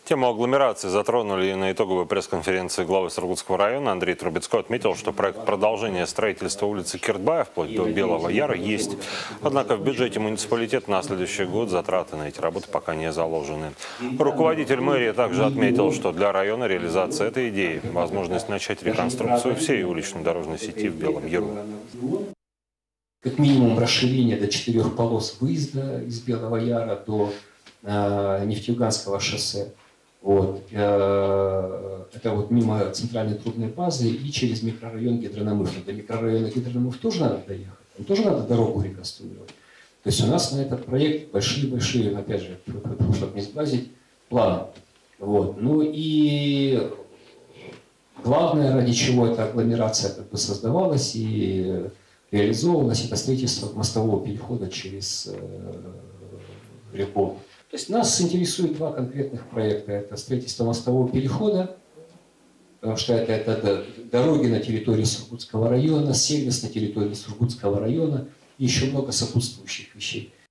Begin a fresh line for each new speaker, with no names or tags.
Тему агломерации затронули на итоговой пресс-конференции главы Сургутского района. Андрей Трубецкой отметил, что проект продолжения строительства улицы Киртбая вплоть до Белого Яра есть. Однако в бюджете муниципалитета на следующий год затраты на эти работы пока не заложены. Руководитель мэрии также отметил, что для района реализация этой идеи – возможность начать реконструкцию всей уличной дорожной сети в Белом Яру.
Как минимум расширение до 4 полос выезда из Белого Яра до Нефтеюганского шоссе. Вот. Это вот мимо центральной трубной базы и через микрорайон Гидрономыв. До микрорайона Гидрономыв тоже надо доехать, там тоже надо дорогу реконструировать. То есть у нас на этот проект большие-большие, опять же, чтобы не сглазить, планы. Вот. Ну и главное, ради чего эта агломерация как бы создавалась и реализовывалась, это строительство мостового перехода через реку. То есть нас интересует два конкретных проекта. Это строительство мостового перехода, потому что это дороги на территории Сургутского района, сервис на территории Сургутского района и еще много сопутствующих вещей.